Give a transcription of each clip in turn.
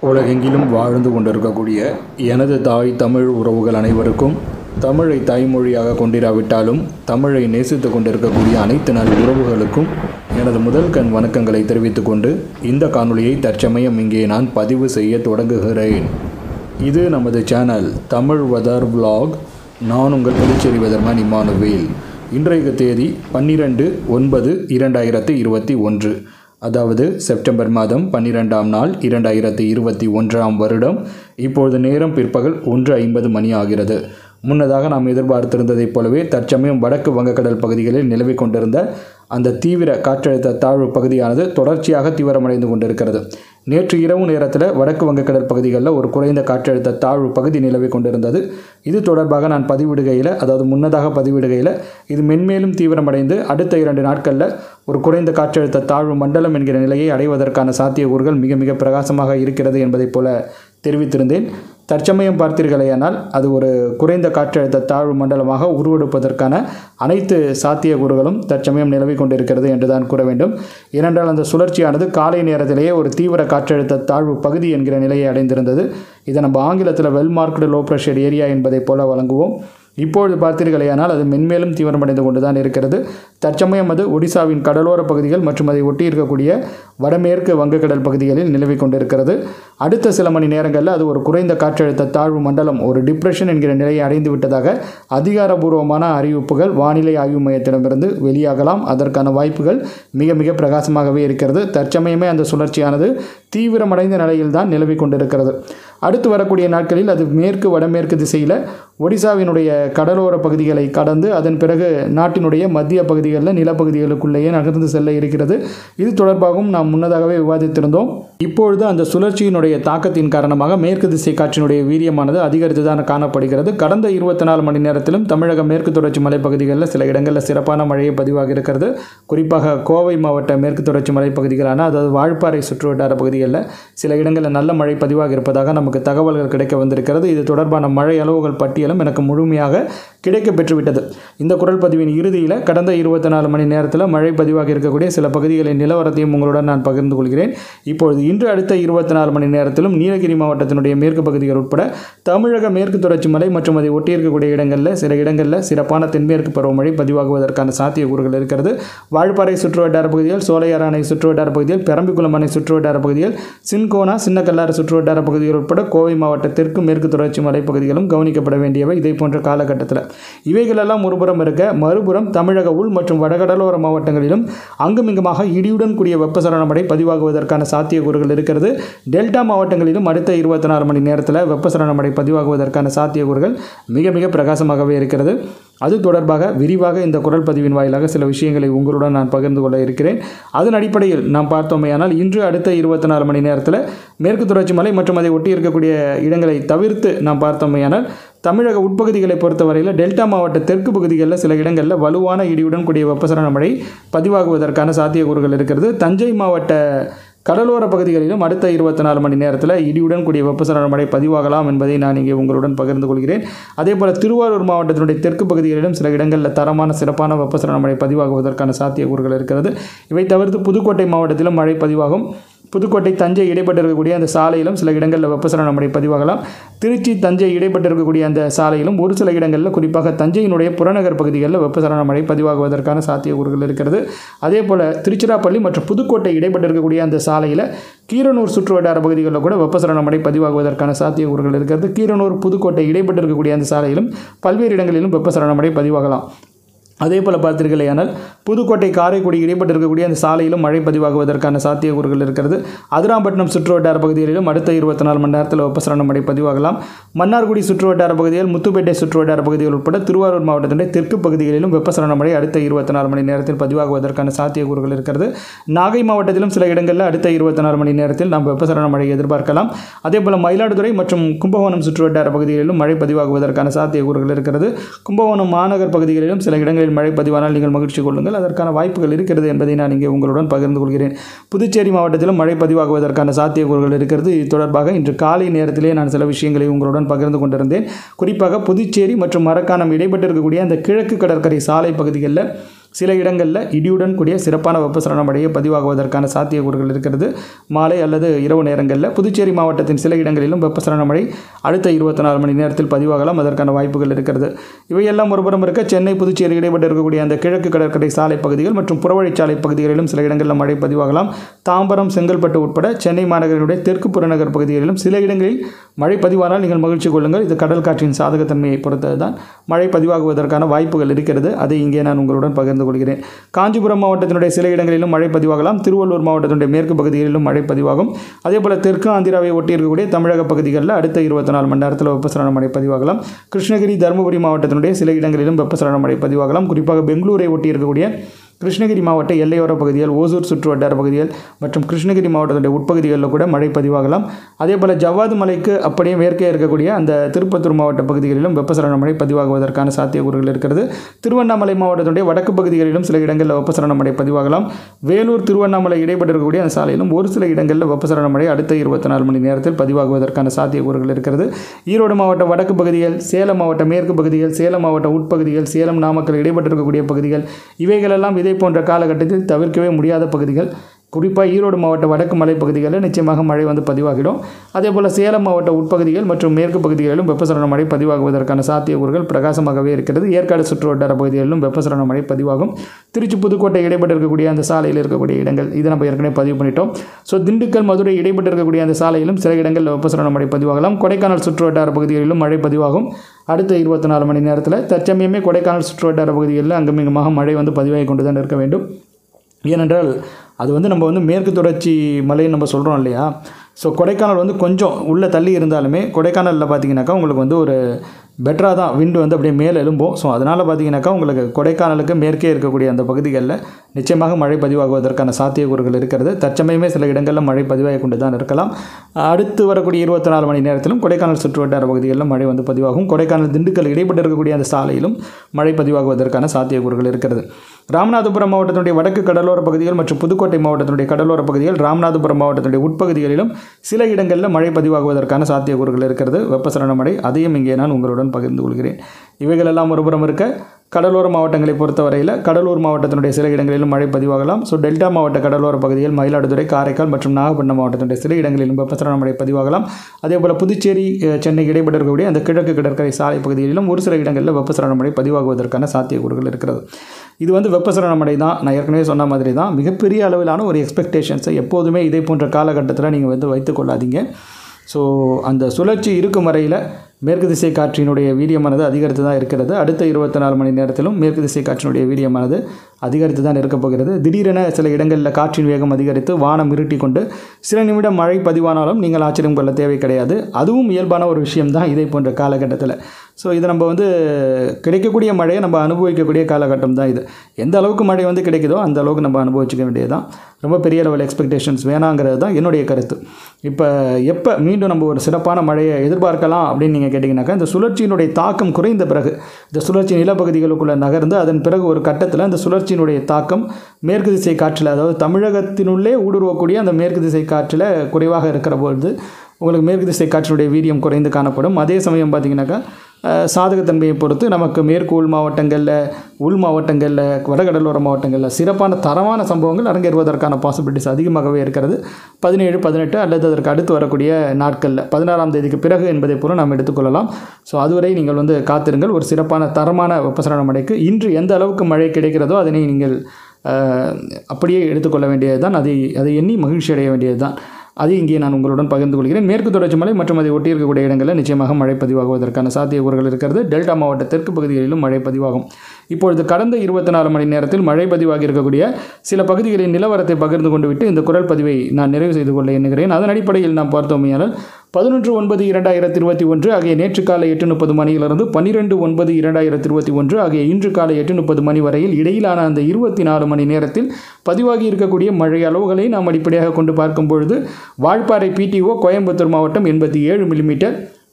உலகெங்கிலும் வாழ்ந்து கொண்டிருக்கக்கூடிய எனது தாய் தமிழ் உறவுகள் அனைவருக்கும், தமிழை தாய்மொழியாக கொண்டிராவிட்டாலும் தமிழை நேசித்து கொண்டிருக்கக்கூடிய அனைத்து நல் உறவுகளுக்கும் எனது முதல் கண் வணக்கங்களை தெரிவித்துக் கொண்டு இந்த காணொளியை தற்சமயம் இங்கே நான் பதிவு செய்ய தொடங்குகிறேன். இது நமது சேனல் தமிழ் வெதர் vlog. நான் உங்கள் புதுச்சேரி வெதர்மேன் இம்மானுவேல். இன்றைய தேதி 12/9/2021, அதாவது செப்டம்பர் மாதம் 12ஆம் நாள் 2021ஆம் வருடம். இப்பொழுது நேரம் பிற்பகல் 1:50 மணி ஆகிறது. முன்னதாக நாம் எதிர்பார்த்திருந்ததைப் போலவே தற்சமயம் வடக்கு வங்கக்கடல் பகுதிகளில் நிலவிக் கொண்டிருந்த அந்த தீவிர காற்றழுத்த தாழ்வு பகுதியானது தொடர்ச்சியாக தீவிரமடைந்து கொண்டிருக்கிறது. நேற்று இரவு நேரத்தில் வடக்கு வங்கக்கடல் பகுதிகளில் ஒரு குறைந்த காற்றழுத்த தாழ்வு பகுதி நிலவி கொண்டிருந்தது. இது தொடர்பாக நான் பதிவிடுகையில், அதாவது முன்னதாக பதிவிடுகையில், இது மென்மேலும் தீவிரமடைந்து அடுத்த 2 நாட்களில் ஒரு குறைந்த காற்றழுத்த தாழ்வு மண்டலம் என்கிற நிலையை அடைவதற்கான சாத்தியக்கூறுகள் மிக மிக பிரகாசமாக இருக்கிறது என்பதைப் போல தெரிவித்திருந்தேன். தற்சமயம் பார்த்தீர்களேயானால் அது ஒரு குறைந்த காற்றழுத்த தாழ்வு மண்டலமாக உருவெடுப்பதற்கான அனைத்து சாத்தியக்கூறுகளும் தற்சமயம் நிலவி கொண்டிருக்கிறது என்றுதான் கூற வேண்டும். ஏனென்றால் அந்த சுழற்சியானது காலை நேரத்திலேயே ஒரு தீவிர காற்றழுத்த தாழ்வு பகுதி என்கிற நிலையை அடைந்திருந்தது. இதை நம்ம ஆங்கிலத்தில் well marked low pressure area என்பதைப் போல வழங்குவோம். இப்பொழுது பார்த்தீர்களேயானால் அது மென்மேலும் தீவிரமடைந்து கொண்டு தான் இருக்கிறது. தற்சமயம் அது ஒடிசாவின் கடலோர பகுதிகள் மற்றும் அதை ஒட்டி இருக்கக்கூடிய வடமேற்கு வங்கக்கடல் பகுதிகளில் நிலவி கொண்டிருக்கிறது. அடுத்த சில மணி நேரங்களில் அது ஒரு குறைந்த காற்றழுத்த தாழ்வு மண்டலம், ஒரு டிப்ரெஷன் என்கிற நிலையை அடைந்து விட்டதாக அதிகாரபூர்வமான அறிவிப்புகள் வானிலை ஆய்வு மையத்திடமிருந்து வெளியாகலாம். அதற்கான வாய்ப்புகள் மிக மிக பிரகாசமாகவே இருக்கிறது. தற்சமயமே அந்த சுழற்சியானது தீவிரமடைந்த நிலையில் தான் நிலவி கொண்டிருக்கிறது. அடுத்து வரக்கூடிய நாட்களில் அது மேற்கு வடமேற்கு திசையில் ஒடிசாவினுடைய கடலோர பகுதிகளை கடந்து அதன் பிறகு நாட்டினுடைய மத்திய பகுதிகளில் நிலப்பகுதிகளுக்குள்ளேயே நகர்ந்து செல்ல இருக்கிறது. இது தொடர்பாகவும் நாம் முன்னதாகவே விவாதித்திருந்தோம். இப்பொழுது அந்த சுழற்சியினுடைய தாக்கத்தின் காரணமாக மேற்கு திசை காற்றினுடைய வீரியமானது அதிகரித்து தான் காணப்படுகிறது. கடந்த 24 மணி நேரத்திலும் தமிழக மேற்கு தொடர்ச்சி மலைப்பகுதிகளில் சில இடங்களில் சிறப்பான மழையை பதிவாக இருக்கிறது. குறிப்பாக கோவை மாவட்ட மேற்கு தொடர்ச்சி மலைப்பகுதிகளான, அதாவது வால்பாறை சுற்றுவட்டார பகுதிகளில் சில இடங்களில் நல்ல மழை பதிவாக இருப்பதாக நமக்கு தகவல்கள் கிடைக்க வந்திருக்கிறது. இது தொடர்பான மழை அளவுகள் பட்டியலும் எனக்கு முழுமையாக கிடைக்க பெற்றுவிட்டது. இந்த குரல் பதிவின் இறுதியில் கடந்த 24 மணி நேரத்தில் மழை பதிவாக இருக்கக்கூடிய சில பகுதிகளின் நிலவரத்தையும் உங்களுடன் நான் பகிர்ந்து கொள்கிறேன். இப்பொழுது இன்று அடுத்த 24 மணி நேரத்திலும் நீலகிரி மாவட்டத்தினுடைய மேற்கு பகுதிகள் உட்பட தமிழக மேற்கு தொடர்ச்சி மலை மற்றும் அதை ஒட்டியிருக்கக்கூடிய இடங்களில் சில இடங்களில் சிறப்பான தென்மேற்கு பருவமழை பதிவாகுவதற்கான சாத்தியக்கூறுகள் இருக்கிறது. வால்பாறை சுற்றுவட்டார பகுதிகள், சோலையார் அணை சுற்றுவட்டார பகுதிகள், பெரம்பிக்குளம் அணை சுற்றுவட்டார பகுதிகள், சின்கோனா சின்னக்கல்லாறு சுற்றுவட்டார பகுதிகள் உட்பட கோவை மாவட்ட தெற்கு மேற்கு தொடர்ச்சி மலைப்பகுதிகளும் கவனிக்கப்பட வேண்டியவை இதை போன்ற காலகட்டத்தில். இவைகளெல்லாம் ஒருபுறம் இருக்க, மறுபுறம் தமிழக உள் மற்றும் வடகடலோர மாவட்டங்களிலும் அங்குமிங்குமாக இடியுடன் கூடிய வெப்பசலன மழை பதிவாகுவதற்கான சாத்தியக்கூறுகள் இருக்கிறது. டெல்டா மாவட்டங்களிலும் அடுத்த 24 மணி நேரத்தில் வெப்பசலன மழை பதிவாகுவதற்கான சாத்தியக்கூறுகள் மிக மிக பிரகாசமாகவே இருக்கிறது. அது தொடர்பாக விரிவாக இந்த குரல் பதிவின் வாயிலாக சில விஷயங்களை உங்களுடன் நான் பகிர்ந்து கொள்ள இருக்கிறேன். அதன் அடிப்படையில் நாம் பார்த்தோமேயானால் இன்று அடுத்த 24 மணி நேரத்தில் மேற்கு தொடர்ச்சி மலை மற்றும் அதை ஒட்டி இருக்கக்கூடிய இடங்களை தவிர்த்து நாம் பார்த்தோமேயானால் தமிழக உட்பகுதிகளை பொறுத்தவரையில் டெல்டா மாவட்ட தெற்கு பகுதிகளில் சில இடங்களில் வலுவான இடியுடன் கூடிய வெப்பசலன மழை பதிவாகுவதற்கான சாத்தியக்கூறுகள் இருக்கிறது. தஞ்சை மாவட்ட கடலோர பகுதிகளிலும் அடுத்த 24 மணி நேரத்தில் இடியுடன் கூடிய வெப்பசலன மழை பதிவாகலாம் என்பதை நான் இங்கே உங்களுடன் பகிர்ந்து கொள்கிறேன். அதேபோல் திருவாரூர் மாவட்டத்தினுடைய தெற்கு பகுதிகளிலும் சில இடங்களில் தரமான சிறப்பான வெப்பசலன மழை பதிவாகுவதற்கான சாத்தியக்கூறுகள் இருக்கிறது. இவை தவிர்த்து புதுக்கோட்டை மாவட்டத்திலும் மழை பதிவாகும். புதுக்கோட்டை தஞ்சை இடைப்பட்டு இருக்கக்கூடிய அந்த சாலையிலும் சில இடங்களில் வெப்பசலன மழை பதிவாகலாம். திருச்சி தஞ்சை இடைப்பட்டு இருக்கக்கூடிய அந்த சாலையிலும் ஒரு சில இடங்களில், குறிப்பாக தஞ்சையினுடைய புறநகர் பகுதிகளில் வெப்பசலன மழை பதிவாகுவதற்கான சாத்தியக்கூறுகள் இருக்கிறது. அதே போல் திருச்சிராப்பள்ளி மற்றும் புதுக்கோட்டை இடைப்பட்டு இருக்கக்கூடிய அந்த சாலையில் கீரனூர் சுற்றுவட்டார பகுதிகளில் கூட வெப்பசலன மழை பதிவாகுவதற்கான சாத்தியக்கூறுகள் இருக்கிறது. கீரனூர் புதுக்கோட்டை இடைப்பட்டு இருக்கக்கூடிய அந்த சாலையிலும் பல்வேறு இடங்களிலும் வெப்பசலன மழை பதிவாகலாம். அதே போல் பார்த்தீர்களேயானால் புதுக்கோட்டை காரைக்குடி இடைப்பட்டு இருக்கக்கூடிய அந்த சாலையிலும் மழை பதிவாகுவதற்கான சாத்தியக்கூறுகள் இருக்கிறது. அதிராம்பட்டினம் சுற்றுவட்டார பகுதிகளிலும் அடுத்த 24 மணி நேரத்தில் வெப்பசலன மழை பதிவாகலாம். மன்னார்குடி சுற்றுவட்டார பகுதிகள், முத்துப்பேட்டை சுற்றுவட்டார பகுதிகள் உட்பட திருவாரூர் மாவட்டத்தினுடைய தெற்கு பகுதிகளிலும் வெப்பசலன மழை அடுத்த 24 மணி நேரத்தில் பதிவாகுவதற்கான சாத்தியக்கூறுகள் இருக்கிறது. நாகை மாவட்டத்திலும் சில இடங்களில் அடுத்த 24 மணி நேரத்தில் நாம் வெப்பசலன மழை எதிர்பார்க்கலாம். அதேபோல் மயிலாடுதுறை மற்றும் கும்பகோணம் சுற்றுவட்டார பகுதிகளிலும் மழை பதிவாகுவதற்கான சாத்தியக்கூறுகள் இருக்கிறது. கும்பகோணம் மாநகர் பகுதிகளிலும் சில இடங்களில் மழை பதிவானால் நீங்கள் மகிழ்ச்சி கொள்ளுங்கள். அதற்கான வாய்ப்புகள் இருக்கிறது என்பதை நான் இங்கே உங்களுடன் பகிர்ந்து கொள்கிறேன். புதுச்சேரி மாவட்டத்திலும் மழை பதிவாகுவதற்கான சாத்தியக்கூறுகள் இருக்கிறது. இது தொடர்பாக இன்று காலை நேரத்திலே நான் சில விஷயங்களை உங்களுடன் பகிர்ந்து கொண்டிருந்தேன். குறிப்பாக புதுச்சேரி மற்றும் மரக்காணம் இடைப்பட்டு இருக்கக்கூடிய அந்த கிழக்கு கடற்கரை சாலை பகுதிகளில் சில இடங்களில் இடியுடன் கூடிய சிறப்பான வெப்பசலன மழையை பதிவாகுவதற்கான சாத்தியக்கூறுகள் இருக்கிறது. மாலை அல்லது இரவு நேரங்களில் புதுச்சேரி மாவட்டத்தின் சில இடங்களிலும் வெப்பசலன மழை அடுத்த 24 மணி நேரத்தில் பதிவாகலாம். அதற்கான வாய்ப்புகள் இருக்கிறது. இவையெல்லாம் ஒருபுறம் இருக்க, சென்னை புதுச்சேரி இடைப்பட்டு இருக்கக்கூடிய அந்த கிழக்கு கடற்கரை சாலை பகுதிகள் மற்றும் புறவழிச்சாலை பகுதிகளிலும் சில இடங்களில் மழை பதிவாகலாம். தாம்பரம், செங்கல்பட்டு உட்பட சென்னை மாநகரினுடைய தெற்கு புறநகர் பகுதிகளிலும் சில இடங்களில் மழை பதிவானால் நீங்கள் மகிழ்ச்சி கொள்ளுங்கள். இது கடல் காற்றின் சாதகத்தன்மையை பொறுத்தது தான் மழை பதிவாகுவதற்கான வாய்ப்புகள் இருக்கிறது. அதை இங்கே நான் உங்களுடன் பகிர்ந்து கொள்கிறேன். காஞ்சிபுரம் மாவட்டத்தினுடைய சில இடங்களிலும் மழை பதிவாகலாம். திருவள்ளூர் மாவட்டத்தினுடைய மேற்கு பகுதிகளிலும் மழை பதிவாகும். அதேபோல் தெற்கு ஆந்திராவை ஒட்டி இருக்கக்கூடிய தமிழக பகுதிகளில் அடுத்த 24 மணி நேரத்தில் வெப்பசலன மழை பதிவாகலாம். கிருஷ்ணகிரி, தருமபுரி மாவட்டத்தினுடைய சில இடங்களிலும் வெப்பசலன மழை பதிவாகலாம். குறிப்பாக பெங்களூரை ஒட்டி இருக்கக்கூடிய கிருஷ்ணகிரி மாவட்ட எல்லையோர பகுதிகள், ஓசூர் சுற்று வட்டார பகுதிகள் மற்றும் கிருஷ்ணகிரி மாவட்டத்தினுடைய உட்பகுதிகளில் கூட மழை பதிவாகலாம். அதேபோல் ஜவ்வாது மலைக்கு அப்படியே மேற்கே இருக்கக்கூடிய அந்த திருப்பத்தூர் மாவட்ட பகுதிகளிலும் வெப்பசலன மழை பதிவாகுவதற்கான சாத்தியக்கூறுகள் இருக்கிறது. திருவண்ணாமலை மாவட்டத்தினுடைய வடக்கு பகுதிகளிலும் சில இடங்களில் வெப்பசலன மழை பதிவாகலாம். வேலூர், திருவண்ணாமலை இடைப்பட்டு இருக்கக்கூடிய அந்த சாலையிலும் ஒரு சில இடங்களில் வெப்பசலன மழை அடுத்த 24 மணி நேரத்தில் பதிவாகுவதற்கான சாத்தியக்கூறுகள் இருக்கிறது. ஈரோடு மாவட்ட வடக்கு பகுதிகள், சேலம் மாவட்ட மேற்கு பகுதிகள், சேலம் மாவட்ட உட்பகுதிகள், சேலம், நாமக்கல் இடைப்பட்டு இருக்கக்கூடிய பகுதிகள், இவைகளெல்லாம் இதே போன்ற காலகட்டத்தில் தவிர்க்கவே முடியாத பகுதிகள். குறிப்பாக ஈரோடு மாவட்ட வடக்கு மலைப்பகுதிகளில் நிச்சயமாக மழை பதிவாகிடும். அதேபோல் சேலம் மாவட்ட உட்பகுதிகள் மற்றும் மேற்கு பகுதிகளிலும் வெப்பசலன மழை பதிவாகுவதற்கான சாத்தியக்கூறுகள் பிரகாசமாகவே இருக்கிறது. ஏற்காடு சுற்று வட்டார பகுதிகளிலும் வெப்பசலன மழை பதிவாகும். திருச்சி, புதுக்கோட்டை இடைப்பட்டு இருக்கக்கூடிய அந்த சாலையில் இருக்கக்கூடிய இடங்கள், இதை நம்ம ஏற்கனவே பதிவு பண்ணிட்டோம். ஸோ திண்டுக்கல், மதுரை இடைப்பட்டு இருக்கக்கூடிய அந்த சாலையிலும் சில இடங்களில் வெப்பசலன மழை பதிவாகலாம். கொடைக்கானல் சுற்று வட்டார பகுதிகளிலும் மழை பதிவாகும். அடுத்த 24 மணி நேரத்தில் தற்சமயமே கொடைக்கானல் சுற்று வட்டார பகுதிகளில் அங்குமிங்குமாக மழை பதிவாகி கொண்டு தான் இருக்க வேண்டும். ஏனென்றால் அது நம்ம மேற்கு தொடர்ச்சி மலைன்னு நம்ம சொல்கிறோம் இல்லையா. ஸோ கொடைக்கானல் கொஞ்சம் உள்ளே தள்ளி இருந்தாலுமே கொடைக்கானலில் பார்த்தீங்கன்னாக்கா உங்களுக்கு ஒரு பெட்டராக தான் விண்டு அப்படியே மேலே எழும்போம். ஸோ அதனால் பார்த்தீங்கன்னாக்கா உங்களுக்கு கொடைக்கானலுக்கு மேற்கே இருக்கக்கூடிய அந்த பகுதிகளில் நிச்சயமாக மழை பதிவாகுவதற்கான சாத்தியக்கூறுகள் இருக்கிறது. தற்சமயமே சில இடங்களில் மழை பதிவாகி கொண்டு தான் இருக்கலாம். அடுத்து வரக்கூடிய 24 மணி நேரத்திலும் கொடைக்கானல் சுற்று வட்டார பகுதிகளில் மழை பதிவாகும். கொடைக்கானல், திண்டுக்கல் இடைப்பட்டு இருக்கக்கூடிய அந்த சாலையிலும் மழை பதிவாகுவதற்கான சாத்தியக்கூறுகள் இருக்கிறது. ராமநாதபுரம் மாவட்டத்தினுடைய வடக்கு கடலோர பகுதிகள் மற்றும் புதுக்கோட்டை மாவட்டத்தினுடைய கடலோர பகுதிகள், ராமநாதபுரம் மாவட்டத்தினுடைய உட்பகுதிகளிலும் சில இடங்களில் மழை பதிவாகுவதற்கான சாத்தியக்கூறுகள் இருக்கிறது. வெப்பசலன மழை, அதையும் இங்கே நான் உங்களுடன் பகிர்ந்து கொள்கிறேன். இவைகளெல்லாம் ஒருபுறம் இருக்க, கடலோர மாவட்டங்களை பொறுத்தவரையில் கடலூர் மாவட்டத்தினுடைய சில இடங்களிலும் மழை பதிவாகலாம். ஸோ டெல்டா மாவட்ட கடலோர பகுதிகள், மயிலாடுதுறை, காரைக்கால் மற்றும் நாகப்பட்டினம் மாவட்டத்தினுடைய சில இடங்களிலும் வெப்பசலன மழை பதிவாகலாம். அதேபோல் புதுச்சேரி, சென்னை இடைப்பட்டு இருக்கக்கூடிய அந்த கிழக்கு கடற்கரை சாலை பகுதிகளிலும் ஒரு சில இடங்களில் வெப்பசலன மழை பதிவாகுவதற்கான சாத்தியக்கூறுகள் இருக்கிறது. இது வெப்பசலன மழை தான். நான் ஏற்கனவே சொன்ன மாதிரி தான். மிகப்பெரிய அளவிலான ஒரு எக்ஸ்பெக்டேஷன்ஸை எப்போதுமே இதே போன்ற காலகட்டத்தில் நீங்கள் வைத்துக் கொள்ளாதீங்க. ஸோ அந்த சுழற்சி இருக்கும் வரையில் மேற்கு திசை காற்றினுடைய வீரியமானது அதிகரித்து தான் இருக்கிறது. அடுத்த 24 மணி நேரத்திலும் மேற்கு திசை காற்றினுடைய வீரியமானது அதிகரித்து தான் இருக்கப் போகிறது. திடீரென சில இடங்களில் காற்றின் வேகம் அதிகரித்து வானம் இருட்டி கொண்டு சில நிமிடம் மழை பதிவானாலும் நீங்கள் ஆச்சரியம் கொள்ள தேவை கிடையாது. அதுவும் இயல்பான ஒரு விஷயம்தான் இதே போன்ற காலகட்டத்தில். ஸோ இது நம்ம கிடைக்கக்கூடிய மழையை நம்ம அனுபவிக்கக்கூடிய காலகட்டம் தான் இது. எந்த அளவுக்கு மழை கிடைக்குதோ அந்த அளவுக்கு நம்ம அனுபவிச்சிக்க வேண்டியது தான். ரொம்ப பெரிய லெவல் எக்ஸ்பெக்டேஷன்ஸ் வேணாங்கிறது தான் என்னுடைய கருத்து. இப்போ எப்போ மீண்டும் நம்ம ஒரு சிறப்பான மழையை எதிர்பார்க்கலாம் அப்படின்னு நீங்கள் கேட்டிங்கனாக்கா, இந்த சுழற்சியினுடைய தாக்கம் குறைந்த பிறகு, இந்த சுழற்சி நிலப்பகுதிகளுக்குள்ளே நகர்ந்து அதன் பிறகு ஒரு கட்டத்தில் இந்த சுழற்சியினுடைய தாக்கம் மேற்கு திசை காற்றில், அதாவது தமிழகத்தினுள்ளே ஊடுருவக்கூடிய அந்த மேற்கு திசை காற்றில் குறைவாக இருக்கிற பொழுது உங்களுக்கு மேற்கு திசை காற்றினுடைய வீரியம் குறைந்து காணப்படும். அதே சமயம் பார்த்திங்கனாக்கா சாதகத்தன்மையை பொறுத்து நமக்கு மேற்கு உள் மாவட்டங்களில் வடகடலோர மாவட்டங்களில் சிறப்பான தரமான சம்பவங்கள் அரங்கேறுவதற்கான பாசிபிலிட்டிஸ் அதிகமாகவே இருக்கிறது. 17, 18 அல்லது அதற்கு அடுத்து வரக்கூடிய நாட்களில் 16ஆம் தேதிக்கு பிறகு என்பதை போல நாம் எடுத்துக்கொள்ளலாம். ஸோ அதுவரை நீங்கள் காத்திருங்கள். ஒரு சிறப்பான தரமான வெப்பசலன மழைக்கு இன்று எந்த அளவுக்கு மழை கிடைக்கிறதோ அதனை நீங்கள் அப்படியே எடுத்துக்கொள்ள வேண்டியது தான். அதை எண்ணி மகிழ்ச்சி அடைய வேண்டியது தான். அது இங்கே நான் உங்களுடன் பகிர்ந்து கொள்கிறேன். மேற்கு தொடர்ச்சி மலை மற்றும் அதை ஒட்டி இருக்கக்கூடிய இடங்களில் நிச்சயமாக மழை பதிவாகுவதற்கான சாத்தியக்கூறுகள் இருக்கிறது. டெல்டா மாவட்ட தெற்கு பகுதிகளிலும் மழை பதிவாகும். இப்பொழுது கடந்த 24 மணி நேரத்தில் மழை பதிவாகி இருக்கக்கூடிய சில பகுதிகளின் நிலவரத்தை பகிர்ந்து கொண்டு விட்டு இந்த குரல் பதிவை நான் நிறைவு செய்து கொள்ள எண்ணுகிறேன். அதன் அடிப்படையில் நாம் பார்த்தோமையானால் 11/9/2021 ஆகிய நேற்று காலை 8:30 மணியிலிருந்து 12/9/2021 ஆகிய இன்று காலை 8:30 மணி வரையில் இடையிலான அந்த 24 மணி நேரத்தில் பதிவாகி இருக்கக்கூடிய மழை அளவுகளை நாம் அடிப்படையாக கொண்டு பார்க்கும் பொழுது வால்பாறை PTO கோயம்புத்தூர் மாவட்டம் 87 மில்லிமீட்டர்,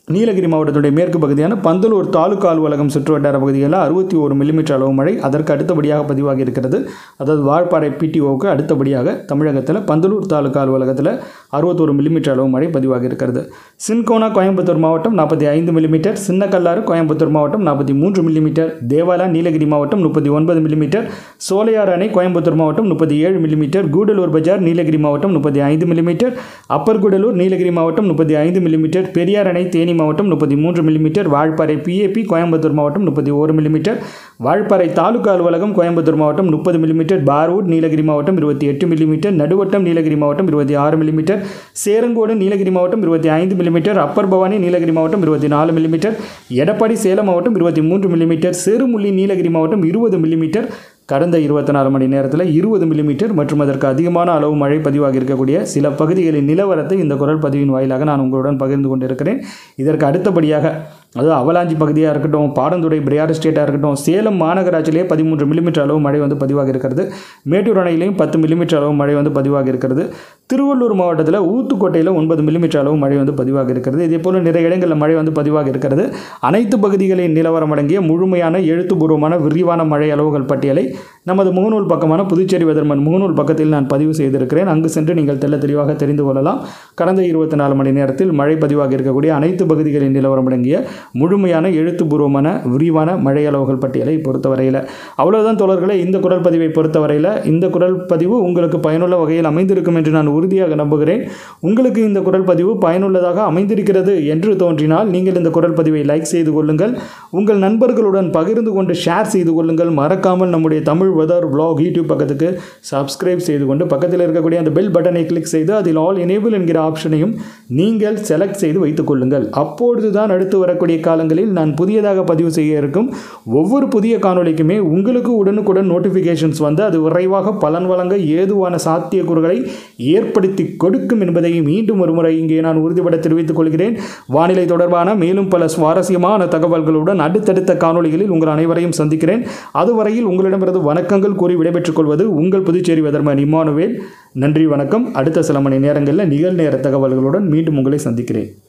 நீலகிரி மாவட்டத்துடைய மேற்கு பகுதியான பந்தலூர் தாலுகா அலுவலகம் சுற்றுவட்டார பகுதிகளில் 61 மில்லிமீட்டர் அளவு மழை அதற்கு அடுத்தபடியாக பதிவாகி இருக்கிறது. அதாவது வால்பாறை பிடிஓவுக்கு அடுத்தபடியாக தமிழகத்தில் பந்தலூர் தாலுகா அலுவலகத்தில் 61 மில்லிமீட்டர் அளவு மழை பதிவாகி இருக்கிறது. சின்கோனா கோயம்புத்தூர் மாவட்டம் 45 மில்லிமீட்டர், சின்னக்கல்லாறு கோயம்புத்தூர் மாவட்டம் 43 மில்லிமீட்டர், தேவாலா நீலகிரி மாவட்டம் 39 மில்லிமீட்டர், சோலையார் அணை கோயம்புத்தூர் மாவட்டம் 37 மில்லிமீட்டர், கூடலூர் பஜார் நீலகிரி மாவட்டம் 35 மில்லிமீட்டர், அப்பர் கூடலூர் நீலகிரி மாவட்டம் 35 மில்லிமீட்டர், பெரியார் அணை தேனி மாவட்டம் 33 மில்லிமீட்டர், வால்பாறை பிஏபி கோயம்புத்தூர் மாவட்டம் 31 மில்லிமீட்டர், வால்பாறை தாலுகா அலுவலகம் கோயம்புத்தூர் மாவட்டம் 30 மில்லிமீட்டர், பார்வுட் நீலகிரி மாவட்டம் 28 மில்லிமீட்டர், நடுவட்டம் நீலகிரி மாவட்டம் 26 மில்லிமீட்டர், சேரங்கோடு நீலகிரி மாவட்டம் 25 மில்லிமீட்டர், அப்பர் பவானி நீலகிரி மாவட்டம் 24 மில்லிமீட்டர், எடப்பாடி சேலம் மாவட்டம் 23 மில்லிமீட்டர், சிறுமுள்ளி நீலகிரி மாவட்டம் 20 மில்லிமீட்டர், கடந்த 24 மணி நேரத்தில் 20 மில்லிமீட்டர் மற்றும் அதற்கு அதிகமான அளவு மழை பதிவாகி இருக்கக்கூடிய சில பகுதிகளின் நிலவரத்தை இந்த குரல் பதிவின் வாயிலாக நான் உங்களுடன் பகிர்ந்து கொண்டிருக்கிறேன். இதற்கு அடுத்தபடியாக அதாவது அவலாஞ்சி பகுதியாக இருக்கட்டும், பாடந்துறை பிரியார் ஸ்டேட்டாக இருக்கட்டும், சேலம் மாநகராட்சியிலே 13 மில்லிமீட்டர் அளவு மழை பதிவாகி இருக்கிறது. மேட்டூர் அணையிலையும் 10 மில்லிமீட்டர் அளவு மழை பதிவாகி இருக்கிறது. திருவள்ளூர் மாவட்டத்தில் ஊத்துக்கோட்டையில் 9 மில்லிமீட்டர் அளவு மழை பதிவாகி இருக்கிறது. இதேபோல் நிறைய இடங்களில் மழை பதிவாகி இருக்கிறது. அனைத்து பகுதிகளின் நிலவரம் அடங்கிய முழுமையான எழுத்துப்பூர்வமான விரிவான மழை அளவுகள் பட்டியலை நமது முகநூல் பக்கமான புதுச்சேரி வெதர்மன் முகநூல் பக்கத்தில் நான் பதிவு செய்திருக்கிறேன். அங்கு சென்று நீங்கள் தெளிவாக தெரிந்து கொள்ளலாம். கடந்த 24 மணி நேரத்தில் மழை பதிவாகி இருக்கக்கூடிய அனைத்து பகுதிகளின் நிலவரம் அடங்கிய முழுமையான எழுத்துப்பூர்வமான விரிவான மழை அளவுகள் பட்டியலை பொறுத்தவரையில் அவ்வளவுதான் தோழர்களே. இந்த குரல் பதிவை பொறுத்தவரையில் இந்த குரல் பதிவு உங்களுக்கு பயனுள்ள வகையில் அமைந்திருக்கும் என்று நான் உறுதியாக நம்புகிறேன். உங்களுக்கு இந்த குரல் பதிவு பயனுள்ளதாக அமைந்திருக்கிறது என்று தோன்றினால் நீங்கள் இந்த குரல் பதிவை லைக் செய்து கொள்ளுங்கள், உங்கள் நண்பர்களுடன் பகிர்ந்து கொண்டு ஷேர் செய்து கொள்ளுங்கள். மறக்காமல் நம்முடைய தமிழ் வெதர் vlog யூடியூப் பக்கத்துக்கு சப்ஸ்கிரைப் செய்து கொண்டு பக்கத்தில் இருக்கக்கூடிய அந்த பெல் பட்டனை கிளிக் செய்து அதில் ஆல் எனேபிள் என்கிற ஆப்ஷனையும் நீங்கள் செலக்ட் செய்து வைத்துக் கொள்ளுங்கள். அப்பொழுதுதான் அடுத்து வரக்கூடிய காலங்களில் நான் புதியதாக பதிவு செய்ய இருக்கும் ஒவ்வொரு புதிய காணொளிக்குமே உங்களுக்கு உடனுக்குடன் நோட்டிஃபிகேஷன்ஸ் வந்து அது விரைவாக பலன் வழங்க ஏதுவான சாத்தியக்கூறுகளை ஏற்படுத்தி கொடுக்கும் என்பதை மீண்டும் ஒருமுறை இங்கே நான் உறுதிபட தெரிவித்துக் கொள்கிறேன். வானிலை தொடர்பான மேலும் பல சுவாரஸ்யமான தகவல்களுடன் அடுத்தடுத்த காணொளிகளில் உங்கள் அனைவரையும் சந்திக்கிறேன். அதுவரையில் உங்களிடமிருந்து வணக்கங்கள் கூறி விடைபெற்றுக் கொள்வது உங்கள் புதுச்சேரி வெதர்மேன் இம்மானுவேல். நன்றி, வணக்கம். அடுத்த சில மணி நேரங்களில் நிகழ்நேர தகவல்களுடன் மீண்டும் உங்களை சந்திக்கிறேன்.